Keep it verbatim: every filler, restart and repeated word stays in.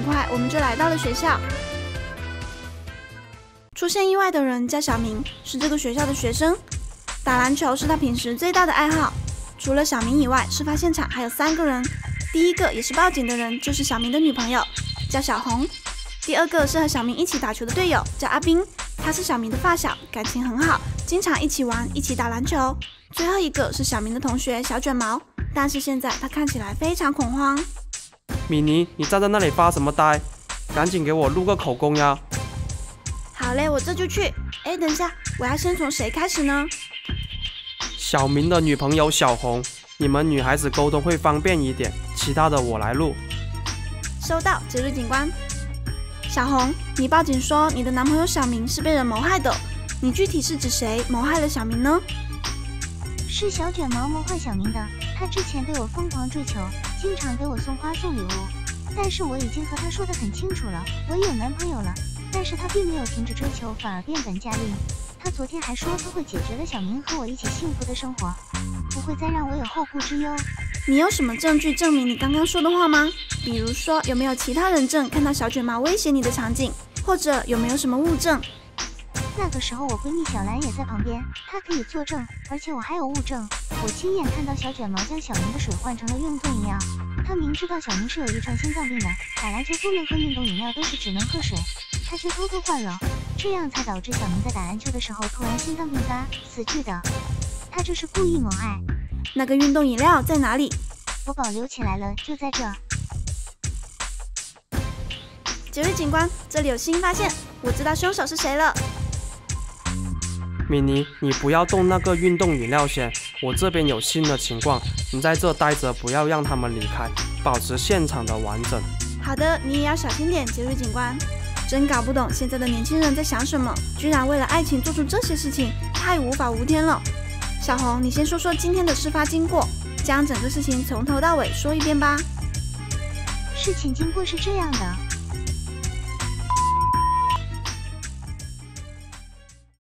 快，我们就来到了学校。出现意外的人叫小明，是这个学校的学生。打篮球是他平时最大的爱好。除了小明以外，事发现场还有三个人。第一个也是报警的人，就是小明的女朋友，叫小红。第二个是和小明一起打球的队友，叫阿斌，他是小明的发小，感情很好，经常一起玩，一起打篮球。最后一个是小明的同学小卷毛，但是现在他看起来非常恐慌。 米妮，你站在那里发什么呆？赶紧给我录个口供呀！ 好嘞，我这就去。哎，等一下，我要先从谁开始呢？ 小明的女朋友小红，你们女孩子沟通会方便一点，其他的我来录。 收到，杰瑞警官。小红，你报警说你的男朋友小明是被人谋害的，你具体是指谁谋害了小明呢？ 是小卷毛谋害小明的，他之前对我疯狂追求，经常给我送花送礼物，但是我已经和他说得很清楚了，我有男朋友了，但是他并没有停止追求，反而变本加厉。他昨天还说他会解决了小明和我一起幸福的生活，不会再让我有后顾之忧。 你有什么证据证明你刚刚说的话吗？比如说有没有其他人证看到小卷毛威胁你的场景，或者有没有什么物证？ 那个时候我闺蜜小兰也在旁边，她可以作证，而且我还有物证，我亲眼看到小卷毛将小明的水换成了运动饮料。他明知道小明是有遗传心脏病的，打篮球不能喝运动饮料，都是只能喝水，他却偷偷换了，这样才导致小明在打篮球的时候突然心脏病发死去的。他这是故意谋害。 那个运动饮料在哪里？ 我保留起来了，就在这。 杰瑞警官，这里有新发现，我知道凶手是谁了。 米妮，你不要动那个运动饮料先，我这边有新的情况，你在这待着，不要让他们离开，保持现场的完整。 好的，你也要小心点，杰瑞警官。真搞不懂现在的年轻人在想什么，居然为了爱情做出这些事情，太无法无天了。小红，你先说说今天的事发经过，将整个事情从头到尾说一遍吧。 事情经过是这样的。